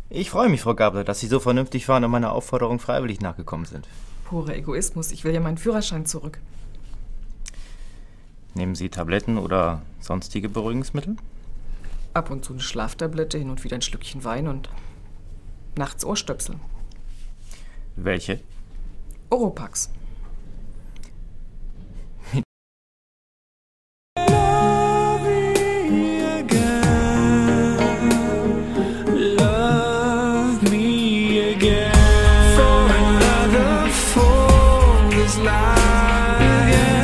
Ich freue mich, Frau Gabler, dass Sie so vernünftig waren und meiner Aufforderung freiwillig nachgekommen sind. Purer Egoismus. Ich will ja meinen Führerschein zurück. Nehmen Sie Tabletten oder sonstige Beruhigungsmittel? Ab und zu eine Schlaftablette, hin und wieder ein Schlückchen Wein und nachts Ohrstöpsel. Welche? Oropax. For another fool is lying.